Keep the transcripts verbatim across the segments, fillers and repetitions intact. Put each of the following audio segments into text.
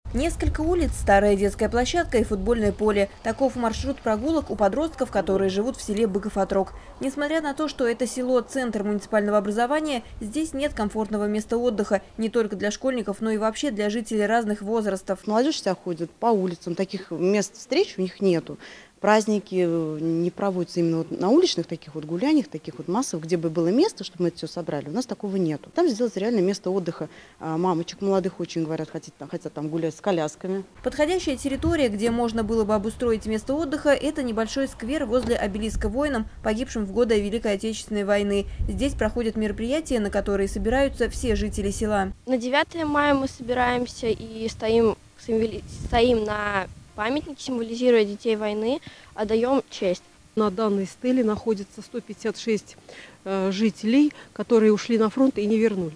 Несколько улиц, старая детская площадка и футбольное поле. Таков маршрут прогулок у подростков, которые живут в селе Быков-Отрог. Несмотря на то, что это село – центр муниципального образования, здесь нет комфортного места отдыха не только для школьников, но и вообще для жителей разных возрастов. Молодежь вся ходит по улицам, таких мест встреч у них нету. Праздники не проводятся именно вот на уличных таких вот гуляниях, таких вот массах, где бы было место, чтобы мы это все собрали. У нас такого нету. Там сделать реально место отдыха. Мамочек молодых очень, говорят, хотят, хотят там гулять с колясками. Подходящая территория, где можно было бы обустроить место отдыха, это небольшой сквер возле обелиска воинам, погибшим в годы Великой Отечественной войны. Здесь проходят мероприятия, на которые собираются все жители села. На девятое мая мы собираемся и стоим, стоим на памятник, символизируя детей войны, отдаем честь. На данной стеле находится сто пятьдесят шесть э, жителей, которые ушли на фронт и не вернулись.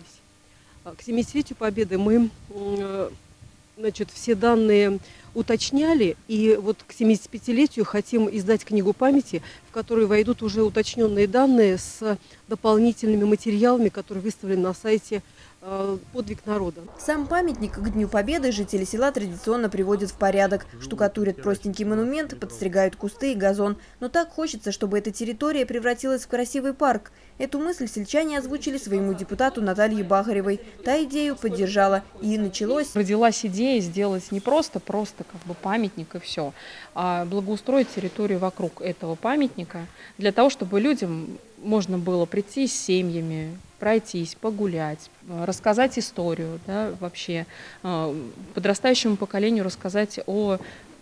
К семидесятилетию Победы мы э, значит, все данные уточняли, и вот к семидесятипятилетию хотим издать книгу памяти, в которой войдут уже уточненные данные с дополнительными материалами, которые выставлены на сайте «Подвиг народа». Сам памятник к Дню Победы жители села традиционно приводят в порядок. Штукатурят простенький монумент, подстригают кусты и газон. Но так хочется, чтобы эта территория превратилась в красивый парк. Эту мысль сельчане озвучили своему депутату Наталье Бахаревой. Та идею поддержала. И началось... Родилась идея сделать не просто, просто как бы памятник и все, а благоустроить территорию вокруг этого памятника для того, чтобы людям можно было прийти с семьями, пройтись, погулять, рассказать историю, да, вообще подрастающему поколению рассказать о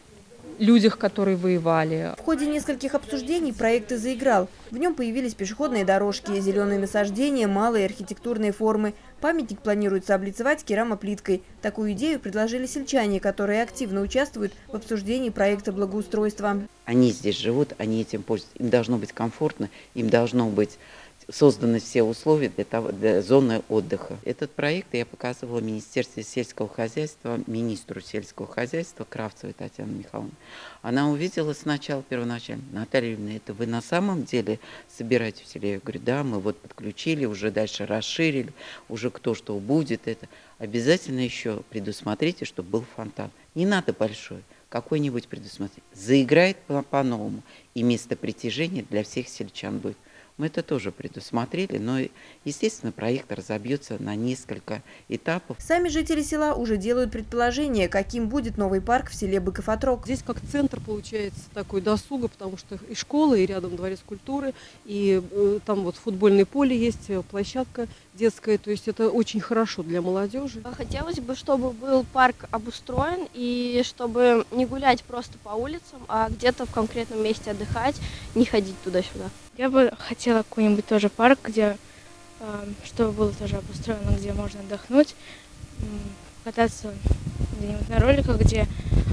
людях, которые воевали. В ходе нескольких обсуждений проект и заиграл. В нем появились пешеходные дорожки, зеленые насаждения, малые архитектурные формы. Памятник планируется облицевать керамоплиткой. Такую идею предложили сельчане, которые активно участвуют в обсуждении проекта благоустройства. Они здесь живут, они этим пользуются. Им должно быть комфортно, им должно быть созданы все условия для, того, для зоны отдыха. Этот проект я показывала Министерству сельского хозяйства, министру сельского хозяйства Кравцевой Татьяне Михайловне. Она увидела сначала первоначально: Наталья Юрьевна, это вы на самом деле собираете в селе? Я говорю, да, мы вот подключили, уже дальше расширили, уже кто что будет. Это обязательно еще предусмотрите, чтобы был фонтан. Не надо большой, какой-нибудь предусмотреть. Заиграет по-новому, и место притяжения для всех сельчан будет. Мы это тоже предусмотрели, но, естественно, проект разобьется на несколько этапов. Сами жители села уже делают предположение, каким будет новый парк в селе Быков-Отрог. Здесь как центр получается такой досуга, потому что и школа, и рядом дворец культуры, и э, там вот футбольное поле есть, площадка детская, то есть это очень хорошо для молодежи. Хотелось бы, чтобы был парк обустроен и чтобы не гулять просто по улицам, а где-то в конкретном месте отдыхать, не ходить туда-сюда. Я бы хотела какой-нибудь тоже парк, где, э, чтобы было тоже обустроено, где можно отдохнуть, э, кататься где-нибудь на роликах, где э,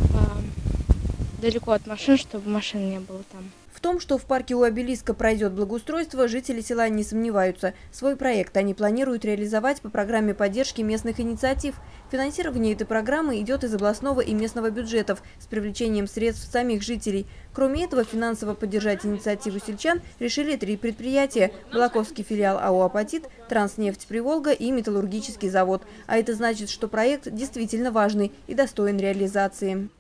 далеко от машин, чтобы машин не было там. В том, что в парке у обелиска пройдет благоустройство, жители села не сомневаются. Свой проект они планируют реализовать по программе поддержки местных инициатив. Финансирование этой программы идет из областного и местного бюджетов с привлечением средств самих жителей. Кроме этого, финансово поддержать инициативу сельчан решили три предприятия: Балаковский филиал АО «Апатит», Транснефть Приволга и Металлургический завод. А это значит, что проект действительно важный и достоин реализации.